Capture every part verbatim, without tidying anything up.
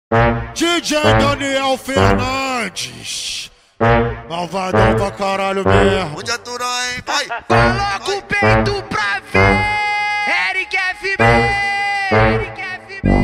D J Daniel Fernandes, malvadão pra caralho mesmo. Onde aturar, hein? Vai! Coloca o peito pra ver, Eric F B, Eric F B.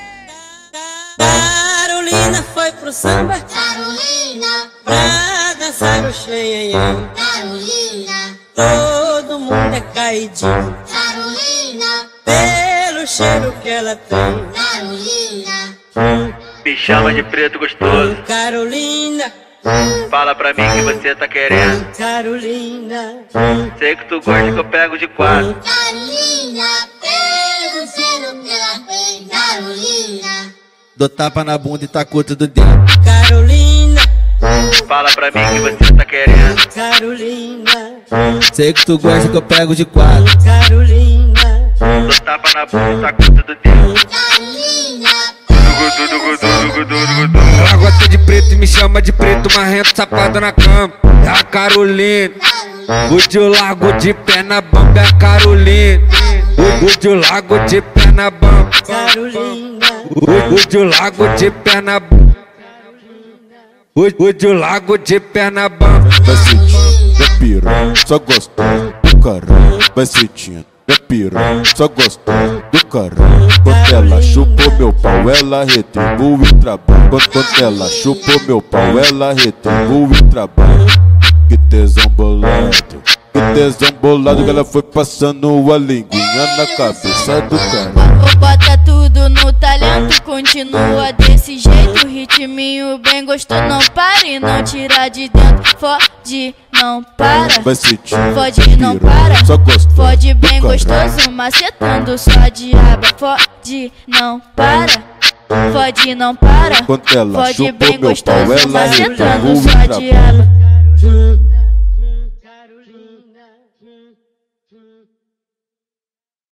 Carolina foi pro samba, Carolina, pra dançar o xenhenhém. Carolina, Todo mundo é caidinho Carolina, pelo cheiro que ela tem. Carolina, Me chama de preto gostoso. Carolina, Fala pra mim que você tá querendo. Carolina, Sei que tu gosta que eu pego de quatro. Carolina, pelo selo que ela fez. Carolina, Dou tapa na bunda e tacou tudo dentro. Carolina, Fala pra mim que você tá querendo. Carolina, Sei que tu gosta que eu pego de quatro. Carolina, Dou tapa na bunda e tacou tudo dentro. Carolina, Ela gosta de preto e me chama de preto marrento, safado na cama. É a Carolina. Hoje eu largo de pé na bamba, é a Carolina. Hoje eu largo de pé na bamba. Carolina, Hoje eu largo de pé na bamba. Hoje eu largo de pé na bamba. Vai sentindo, é piranha, só gostosa do caralho. Vai sentindo, é piranha, só gostosa do caralho. Quando ela chupou meu pau, ela retribui o trabalho. Quando, quando ela chupou meu pau, ela retribui o trabalho. Que tesão bolado, que tesão bolado, que ela foi passando a linguinha na cabeça do cara. Bota tudo no talento, continua desse jeito. Ritminho bem gostoso, não para e não tira de dentro. Fode, não para. Vai sentir, Fode, não para. só gostosa Fode do bem caralho. gostoso, macetando sua diaba. Fode, não para. Fode, não para. Quando ela Fode chupou bem meu pau, gostoso, ela macetando retribui o sua trabalho. diaba. Carolina.